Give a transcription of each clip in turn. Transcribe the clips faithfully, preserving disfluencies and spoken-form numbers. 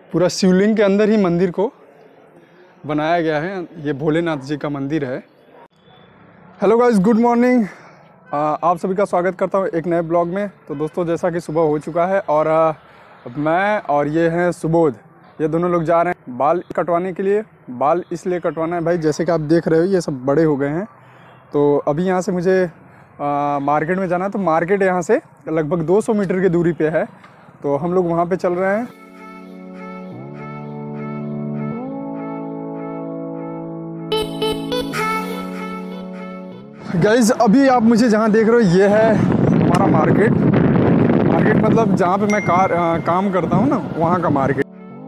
पूरा शिवलिंग के अंदर ही मंदिर को बनाया गया है। ये भोलेनाथ जी का मंदिर है। Hello guys, good morning. आप सभी का स्वागत करता हूँ एक नए ब्लॉग में। तो दोस्तों, जैसा कि सुबह हो चुका है और आ, मैं और ये हैं सुबोध, ये दोनों लोग जा रहे हैं बाल कटवाने के लिए। बाल इसलिए कटवाना है भाई, जैसे कि आप देख रहे हो ये सब बड़े हो गए हैं। तो अभी यहाँ से मुझे आ, मार्केट में जाना है। तो मार्केट यहाँ से लगभग दो सौ मीटर की दूरी पे है। तो हम लोग वहाँ पे चल रहे हैं। गाइज, अभी आप मुझे जहाँ देख रहे हो ये है हमारा मार्केट। मार्केट मतलब जहाँ पे मैं कार आ, काम करता हूँ ना, वहाँ का मार्केट।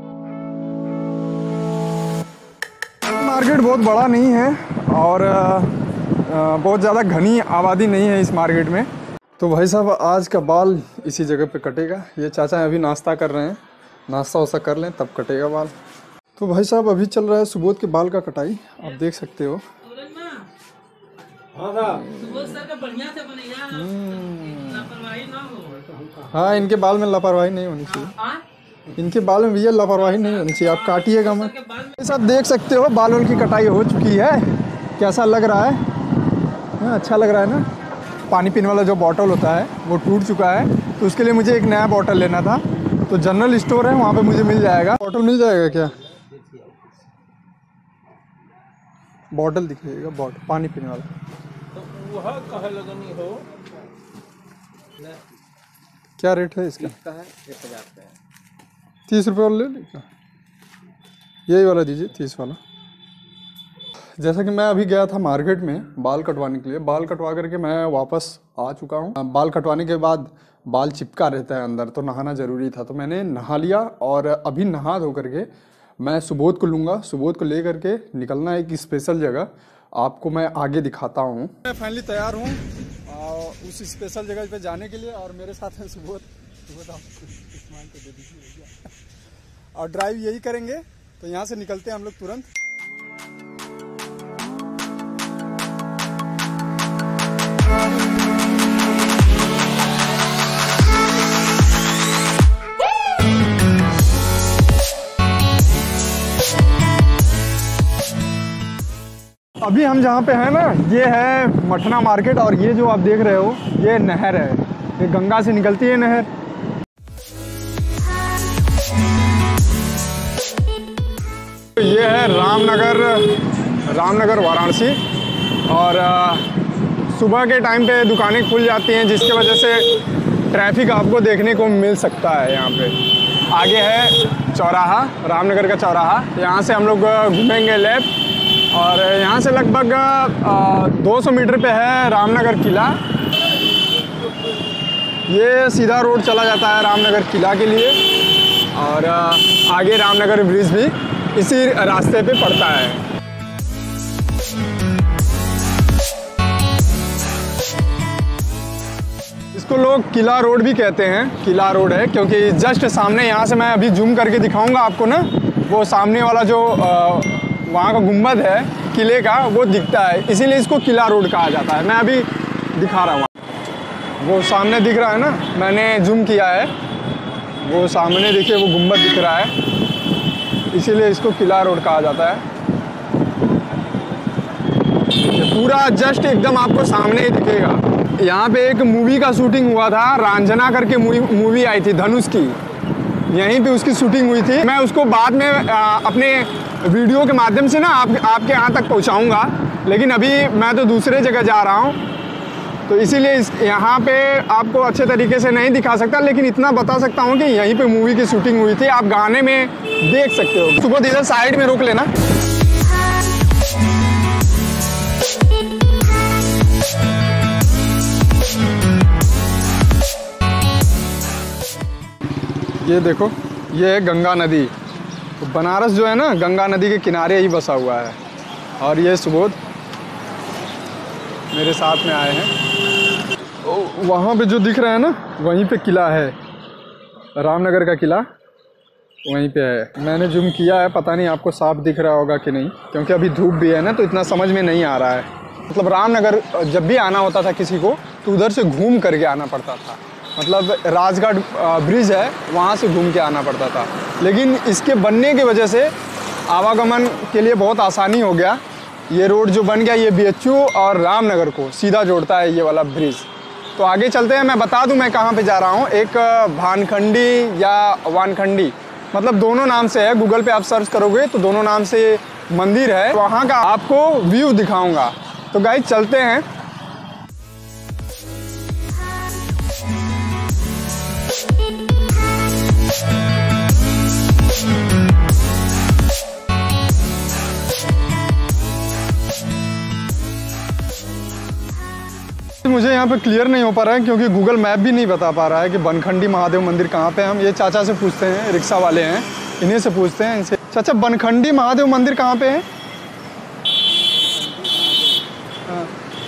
मार्केट बहुत बड़ा नहीं है और आ, आ, बहुत ज़्यादा घनी आबादी नहीं है इस मार्केट में। तो भाई साहब, आज का बाल इसी जगह पे कटेगा। ये चाचा अभी नाश्ता कर रहे हैं, नाश्ता वास्ता कर लें तब कटेगा बाल। तो भाई साहब, अभी चल रहा है सुबोध के बाल का कटाई, आप देख सकते हो। हाँ, इनके बाल में लापरवाही नहीं होनी चाहिए। इनके बाल में भैया लापरवाही नहीं होनी चाहिए। आप काटिएगा मत। ये सब देख सकते हो, बाल वाल की कटाई हो चुकी है। कैसा लग रहा है? हाँ, अच्छा लग रहा है ना। पानी पीने वाला जो बॉटल होता है वो टूट चुका है, तो उसके लिए मुझे एक नया बॉटल लेना था। तो जनरल स्टोर है, वहाँ पे मुझे मिल जाएगा। बॉटल मिल जाएगा क्या? बॉटल दिखाइएगा, बॉटल पानी पीने वाला। वह कहे लगनी हो। क्या रेट है इसका? इसका है एक हजार का है। तीस रुपये वाला ले लीजिए। यही वाला दीजिए, तीस वाला। जैसा कि मैं अभी गया था मार्केट में बाल कटवाने के लिए। बाल कटवा करके मैं वापस आ चुका हूँ। बाल कटवाने के बाद बाल चिपका रहता है अंदर, तो नहाना ज़रूरी था। तो मैंने नहा लिया और अभी नहा धो करके मैं सुबोध को लूँगा। सुबोध को ले करके निकलना है एक स्पेशल जगह, आपको मैं आगे दिखाता हूँ। मैं फाइनली तैयार हूँ उस स्पेशल जगह पे जाने के लिए, और मेरे साथ है सुबोध। सुबोध, आप इस्तेमाल तो दे दीजिए। और ड्राइव यही करेंगे। तो यहाँ से निकलते हैं हम लोग तुरंत। अभी हम जहाँ पे हैं ना, ये है मठना मार्केट। और ये जो आप देख रहे हो ये नहर है, ये गंगा से निकलती है नहर। ये है रामनगर, रामनगर वाराणसी। और सुबह के टाइम पे दुकानें खुल जाती हैं, जिसकी वजह से ट्रैफिक आपको देखने को मिल सकता है। यहाँ पे आगे है चौराहा, रामनगर का चौराहा। यहाँ से हम लोग घूमेंगे लेफ्ट, और यहाँ से लगभग दो सौ मीटर पे है रामनगर किला। ये सीधा रोड चला जाता है रामनगर किला के लिए, और आगे रामनगर ब्रिज भी इसी रास्ते पे पड़ता है। इसको लोग किला रोड भी कहते हैं। किला रोड है क्योंकि जस्ट सामने, यहाँ से मैं अभी जूम करके दिखाऊंगा आपको ना, वो सामने वाला जो आ, वहाँ का गुंबद है किले का, वो दिखता है, इसीलिए इसको किला रोड कहा जाता है। मैं अभी दिखा रहा हूँ, वो सामने दिख रहा है ना, मैंने जूम किया है, वो सामने देखिए वो गुंबद दिख रहा है, इसीलिए इसको किला रोड कहा जाता है। पूरा जस्ट एकदम आपको सामने ही दिखेगा। यहाँ पे एक मूवी का शूटिंग हुआ था, रांझना करके मूवी आई थी धनुष की, यहीं पे उसकी शूटिंग हुई थी। मैं उसको बाद में आ, अपने वीडियो के माध्यम से ना आप, आपके यहाँ तक पहुँचाऊँगा, लेकिन अभी मैं तो दूसरे जगह जा रहा हूँ, तो इसीलिए इस यहाँ पे आपको अच्छे तरीके से नहीं दिखा सकता, लेकिन इतना बता सकता हूँ कि यहीं पे मूवी की शूटिंग हुई थी। आप गाने में देख सकते हो। सुबह इधर साइड में रोक लेना। ये देखो, ये है गंगा नदी। तो बनारस जो है ना, गंगा नदी के किनारे ही बसा हुआ है। और ये सुबोध मेरे साथ में आए हैं। वहाँ पे जो दिख रहा है ना, वहीं पे किला है, रामनगर का किला वहीं पे है। मैंने जूम किया है, पता नहीं आपको साफ दिख रहा होगा कि नहीं, क्योंकि अभी धूप भी है ना, तो इतना समझ में नहीं आ रहा है। मतलब रामनगर जब भी आना होता था किसी को, तो उधर से घूम करके आना पड़ता था। मतलब राजघाट ब्रिज है, वहाँ से घूम के आना पड़ता था। लेकिन इसके बनने की वजह से आवागमन के लिए बहुत आसानी हो गया। ये रोड जो बन गया ये बी एच यू और रामनगर को सीधा जोड़ता है ये वाला ब्रिज। तो आगे चलते हैं, मैं बता दूं मैं कहाँ पे जा रहा हूँ। एक भानखंडी या वानखंडी मतलब दोनों नाम से है, गूगल पे आप सर्च करोगे तो दोनों नाम से मंदिर है, वहाँ का आपको व्यू दिखाऊंगा। तो गाइस चलते हैं। मुझे यहाँ पे क्लियर नहीं हो पा रहा है क्योंकि गूगल मैप भी नहीं बता पा रहा है कि बनखंडी महादेव मंदिर कहाँ पे है। हम ये चाचा से पूछते हैं, रिक्शा वाले हैं, इन्हीं से पूछते हैं इनसे। चाचा बनखंडी महादेव मंदिर कहाँ पे है? हाँ।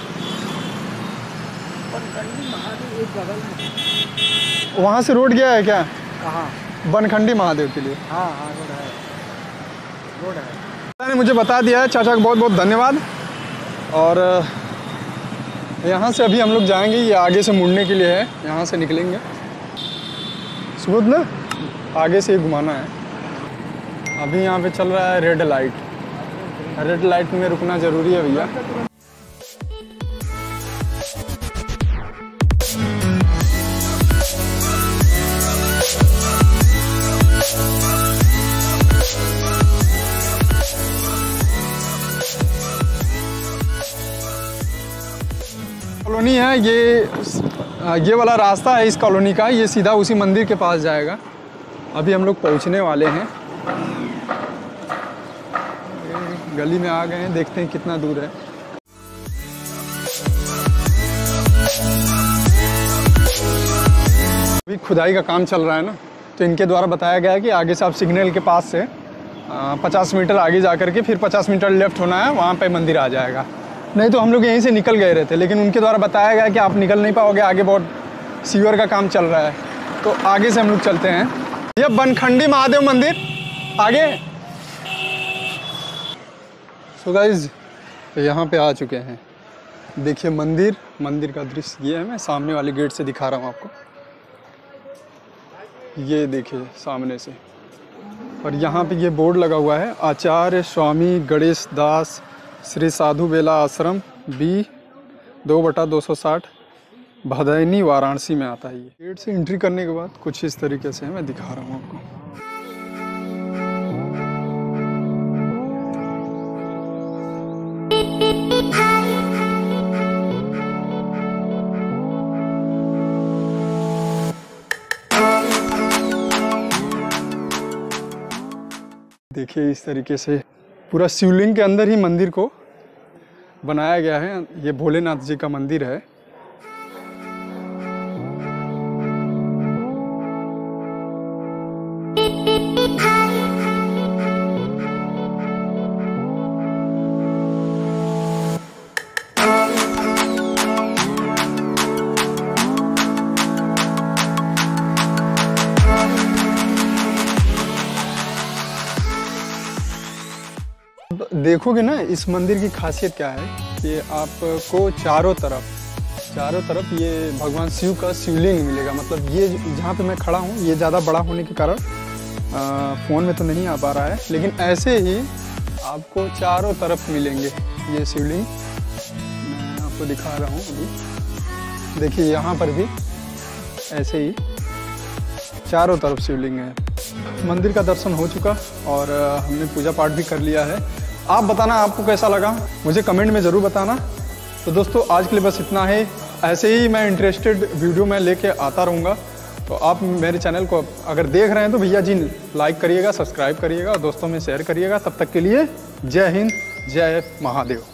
बनखंडी महादेव एक बगल में। वहाँ से रोड गया है क्या? कहाँ? बनखंडी महादेव के लिए? हाँ हाँ रोड है, रोड है। चाचा ने मुझे बता दिया है, चाचा का बहुत बहुत धन्यवाद। और यहाँ से अभी हम लोग जाएंगे, ये आगे से मुड़ने के लिए है, यहाँ से निकलेंगे। सुबोध ना आगे से ही घुमाना है। अभी यहाँ पे चल रहा है रेड लाइट, रेड लाइट में रुकना ज़रूरी है भैया। कॉलोनी है ये, ये वाला रास्ता है इस कॉलोनी का, ये सीधा उसी मंदिर के पास जाएगा। अभी हम लोग पहुंचने वाले हैं, गली में आ गए हैं, देखते हैं कितना दूर है। अभी खुदाई का काम चल रहा है ना, तो इनके द्वारा बताया गया है कि आगे से आप सिग्नल के पास से पचास मीटर आगे जा कर के फिर पचास मीटर लेफ्ट होना है, वहाँ पे मंदिर आ जाएगा। नहीं तो हम लोग यहीं से निकल गए रहते, लेकिन उनके द्वारा बताया गया कि आप निकल नहीं पाओगे, आगे बहुत सीवर का काम चल रहा है। तो आगे से हम लोग चलते हैं। ये बनखंडी महादेव मंदिर आगे। सो गाइज यहाँ पे आ चुके हैं, देखिए मंदिर, मंदिर का दृश्य ये है। मैं सामने वाले गेट से दिखा रहा हूँ आपको, ये देखिए सामने से। और यहाँ पे ये बोर्ड लगा हुआ है, आचार्य स्वामी गणेश दास श्री साधु बेला आश्रम बी दो बटा दो सौ साठ भदैनी वाराणसी में आता है। ये गेट से एंट्री करने के बाद कुछ इस तरीके से मैं दिखा रहा हूँ आपको। देखिए इस तरीके से पूरा शिवलिंग के अंदर ही मंदिर को बनाया गया है। ये भोलेनाथ जी का मंदिर है। देखोगे ना इस मंदिर की खासियत क्या है कि आपको चारों तरफ चारों तरफ ये भगवान शिव का शिवलिंग मिलेगा। मतलब ये जहाँ पे मैं खड़ा हूँ ये ज़्यादा बड़ा होने के कारण फ़ोन में तो नहीं आ पा रहा है, लेकिन ऐसे ही आपको चारों तरफ मिलेंगे ये शिवलिंग। मैं आपको दिखा रहा हूँ अभी, देखिए यहाँ पर भी ऐसे ही चारों तरफ शिवलिंग है। मंदिर का दर्शन हो चुका और हमने पूजा पाठ भी कर लिया है। आप बताना आपको कैसा लगा, मुझे कमेंट में ज़रूर बताना। तो दोस्तों आज के लिए बस इतना है। ऐसे ही मैं इंटरेस्टेड वीडियो में लेके आता रहूँगा। तो आप मेरे चैनल को अगर देख रहे हैं तो भैया जी लाइक करिएगा, सब्सक्राइब करिएगा, दोस्तों में शेयर करिएगा। तब तक के लिए जय हिंद, जय महादेव।